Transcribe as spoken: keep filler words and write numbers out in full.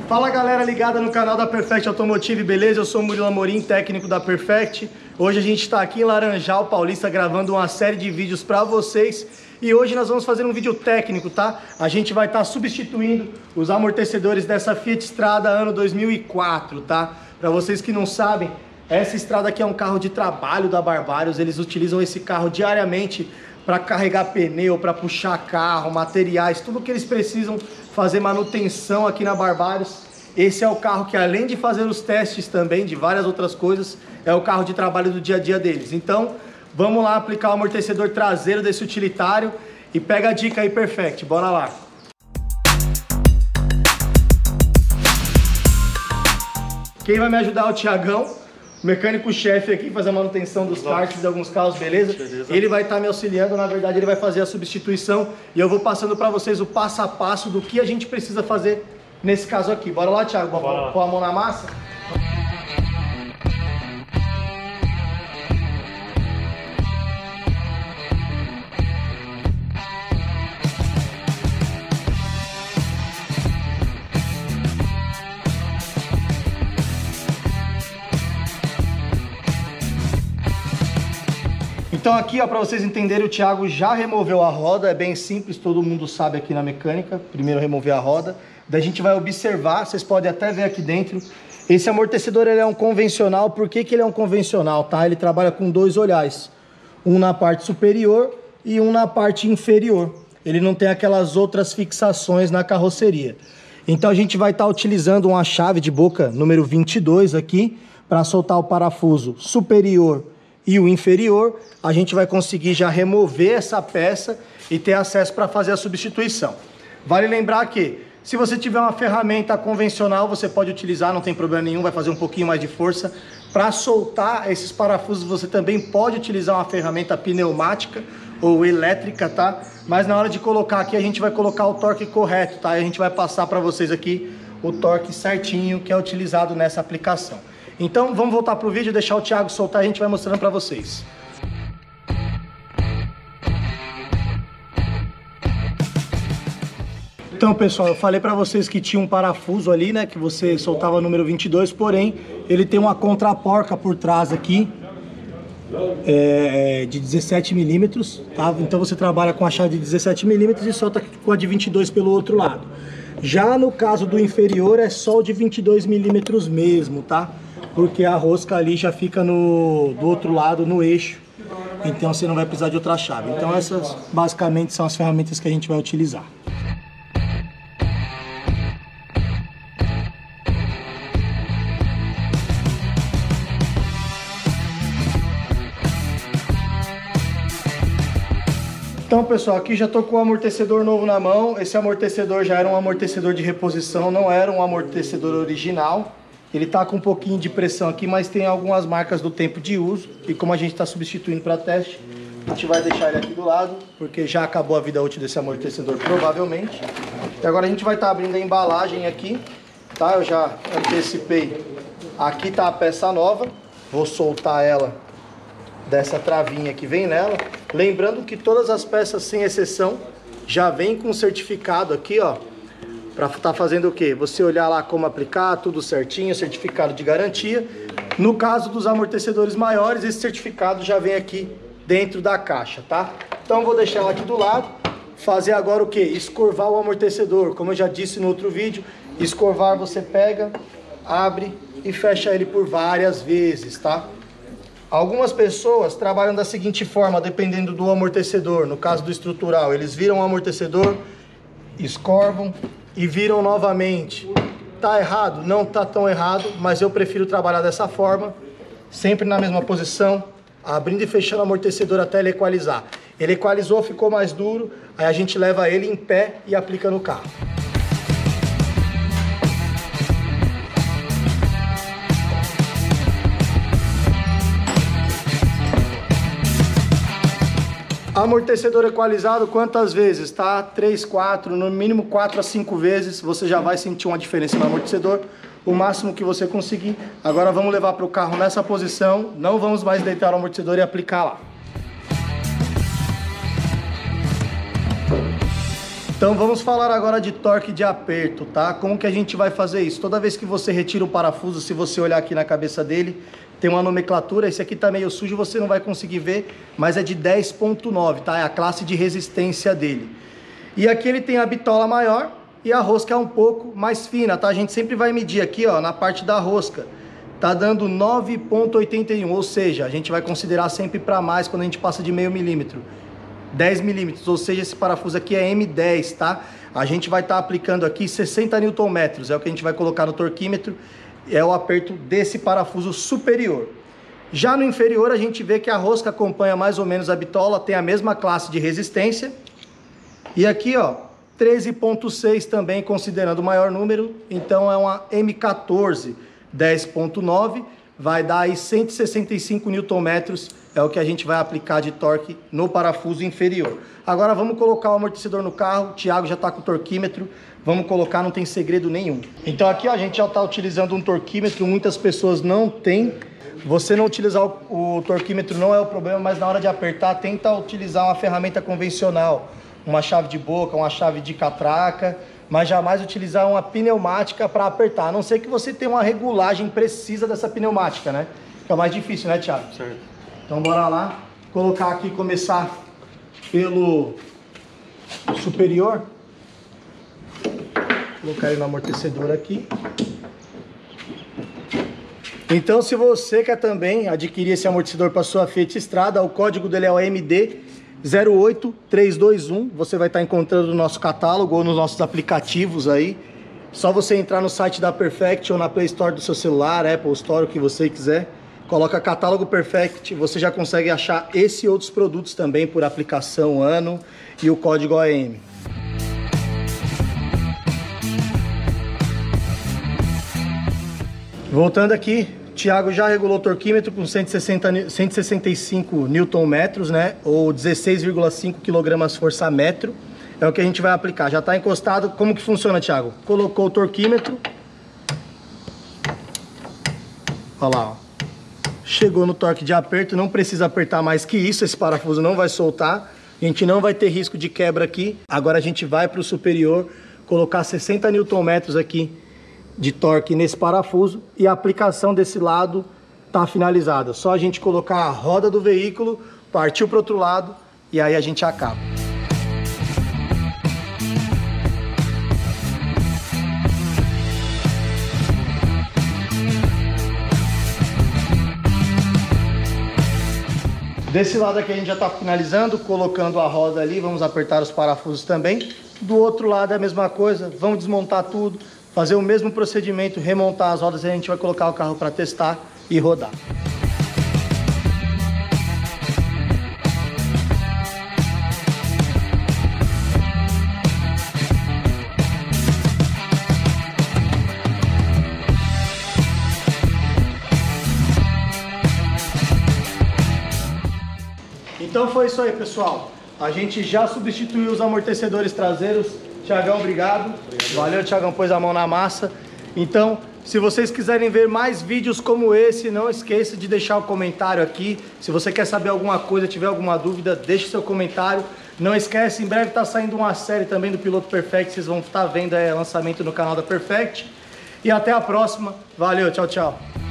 Fala galera ligada no canal da Perfect Automotive, beleza? Eu sou o Murilo Amorim, técnico da Perfect. Hoje a gente está aqui em Laranjal Paulista gravando uma série de vídeos para vocês. E hoje nós vamos fazer um vídeo técnico, tá? A gente vai estar tá substituindo os amortecedores dessa Fiat Strada ano dois mil e quatro, tá? Para vocês que não sabem, essa Strada aqui é um carro de trabalho da Barbarius. Eles utilizam esse carro diariamente para carregar pneu, para puxar carro, materiais, tudo que eles precisam fazer manutenção aqui na Barbarius. Esse é o carro que, além de fazer os testes também de várias outras coisas, é o carro de trabalho do dia a dia deles. Então, vamos lá aplicar o amortecedor traseiro desse utilitário e pega a dica aí, Perfect. Bora lá! Quem vai me ajudar é o Thiagão, mecânico-chefe aqui, fazer a manutenção dos karts de alguns carros, beleza? beleza? Ele vai estar tá me auxiliando, na verdade ele vai fazer a substituição e eu vou passando para vocês o passo a passo do que a gente precisa fazer nesse caso aqui. Bora lá, Thiago? Bora pôr a mão na massa? Então aqui, ó, para vocês entenderem, o Thiago já removeu a roda. É bem simples, todo mundo sabe aqui na mecânica. Primeiro remover a roda, daí a gente vai observar, vocês podem até ver aqui dentro. Esse amortecedor ele é um convencional. Por que que ele é um convencional, tá? Ele trabalha com dois olhares, um na parte superior e um na parte inferior. Ele não tem aquelas outras fixações na carroceria. Então a gente vai estar utilizando uma chave de boca número vinte e dois aqui para soltar o parafuso superior e o inferior. A gente vai conseguir já remover essa peça e ter acesso para fazer a substituição. Vale lembrar que, se você tiver uma ferramenta convencional, você pode utilizar, não tem problema nenhum, vai fazer um pouquinho mais de força. Para soltar esses parafusos, você também pode utilizar uma ferramenta pneumática ou elétrica, tá? Mas na hora de colocar aqui, a gente vai colocar o torque correto, tá? E a gente vai passar para vocês aqui o torque certinho que é utilizado nessa aplicação. Então vamos voltar para o vídeo, deixar o Thiago soltar e a gente vai mostrando para vocês. Então pessoal, eu falei para vocês que tinha um parafuso ali, né, que você soltava o número vinte e dois, porém ele tem uma contraporca por trás aqui, é, de dezessete milímetros, tá? Então você trabalha com a chave de dezessete milímetros e solta com a de vinte e dois pelo outro lado. Já no caso do inferior é só o de vinte e dois milímetros mesmo, tá? Porque a rosca ali já fica no, do outro lado, no eixo, então você não vai precisar de outra chave. Então essas basicamente são as ferramentas que a gente vai utilizar. Então pessoal, aqui já estou com o amortecedor novo na mão. Esse amortecedor já era um amortecedor de reposição, não era um amortecedor original. Ele está com um pouquinho de pressão aqui, mas tem algumas marcas do tempo de uso. E como a gente está substituindo para teste, a gente vai deixar ele aqui do lado, porque já acabou a vida útil desse amortecedor provavelmente. E agora a gente vai estar tá abrindo a embalagem aqui, tá? Eu já antecipei. Aqui está a peça nova. Vou soltar ela dessa travinha que vem nela. Lembrando que todas as peças, sem exceção, já vem com certificado aqui, ó. Para estar tá fazendo o quê? Você olhar lá como aplicar, tudo certinho, certificado de garantia. No caso dos amortecedores maiores, esse certificado já vem aqui dentro da caixa, tá? Então vou deixar ela aqui do lado. Fazer agora o quê? Escorvar o amortecedor. Como eu já disse no outro vídeo, escorvar você pega, abre e fecha ele por várias vezes, tá? Algumas pessoas trabalham da seguinte forma, dependendo do amortecedor. No caso do estrutural, eles viram o amortecedor, escorvam e viram novamente. Tá errado? Não tá tão errado, mas eu prefiro trabalhar dessa forma, sempre na mesma posição, abrindo e fechando o amortecedor até ele equalizar. Ele equalizou, ficou mais duro, aí a gente leva ele em pé e aplica no carro. Amortecedor equalizado, quantas vezes? Tá? três, quatro, no mínimo quatro a cinco vezes, você já vai sentir uma diferença no amortecedor, o máximo que você conseguir. Agora vamos levar para o carro nessa posição, não vamos mais deitar o amortecedor e aplicar lá. Então vamos falar agora de torque de aperto, tá? Como que a gente vai fazer isso? Toda vez que você retira um parafuso, se você olhar aqui na cabeça dele, tem uma nomenclatura, esse aqui tá meio sujo, você não vai conseguir ver, mas é de dez ponto nove, tá? É a classe de resistência dele. E aqui ele tem a bitola maior e a rosca é um pouco mais fina, tá? A gente sempre vai medir aqui, ó, na parte da rosca. Tá dando nove ponto oitenta e um, ou seja, a gente vai considerar sempre para mais quando a gente passa de meio milímetro. dez milímetros, ou seja, esse parafuso aqui é M dez, tá? A gente vai estar tá aplicando aqui sessenta newton-metros, é o que a gente vai colocar no torquímetro, é o aperto desse parafuso superior. Já no inferior, a gente vê que a rosca acompanha mais ou menos a bitola, tem a mesma classe de resistência. E aqui, ó, treze ponto seis também, considerando o maior número, então é uma M quatorze, dez ponto nove, vai dar aí cento e sessenta e cinco newton-metros, é o que a gente vai aplicar de torque no parafuso inferior. Agora vamos colocar o amortecedor no carro, o Thiago já está com o torquímetro, vamos colocar, não tem segredo nenhum. Então aqui ó, a gente já está utilizando um torquímetro, muitas pessoas não têm. Você não utilizar o, o torquímetro não é o problema, mas na hora de apertar, tenta utilizar uma ferramenta convencional, uma chave de boca, uma chave de catraca, mas jamais utilizar uma pneumática para apertar, a não ser que você tenha uma regulagem precisa dessa pneumática, né? Fica mais difícil, né, Thiago? Certo. Então bora lá, colocar aqui, começar pelo superior. Colocar ele no amortecedor aqui. Então se você quer também adquirir esse amortecedor para sua Fiat Strada, o código dele é o M D zero oito três dois um, você vai estar encontrando no nosso catálogo ou nos nossos aplicativos aí. Só você entrar no site da Perfect ou na Play Store do seu celular, Apple Store, o que você quiser. Coloca catálogo Perfect, você já consegue achar esse e outros produtos também por aplicação, ano e o código O M. Voltando aqui, o Thiago já regulou o torquímetro com cento e sessenta, cento e sessenta e cinco newton-metros, né? Ou dezesseis vírgula cinco quilogramas força metro. É o que a gente vai aplicar. Já está encostado. Como que funciona, Thiago? Colocou o torquímetro. Olha lá, ó. Chegou no torque de aperto, não precisa apertar mais que isso, esse parafuso não vai soltar, a gente não vai ter risco de quebra aqui. Agora a gente vai para o superior, colocar sessenta newton-metros aqui de torque nesse parafuso e a aplicação desse lado está finalizada. Só a gente colocar a roda do veículo, partiu para o outro lado e aí a gente acaba. Desse lado aqui a gente já está finalizando, colocando a roda ali, vamos apertar os parafusos também. Do outro lado é a mesma coisa, vamos desmontar tudo, fazer o mesmo procedimento, remontar as rodas e a gente vai colocar o carro para testar e rodar. Então foi isso aí, pessoal. A gente já substituiu os amortecedores traseiros. Thiagão, obrigado. obrigado. Valeu, Thiagão, pôs a mão na massa. Então, se vocês quiserem ver mais vídeos como esse, não esqueça de deixar o comentário aqui. Se você quer saber alguma coisa, tiver alguma dúvida, deixe seu comentário. Não esquece, em breve está saindo uma série também do Piloto Perfect. Vocês vão estar vendo aí o lançamento no canal da Perfect. E até a próxima. Valeu, tchau, tchau.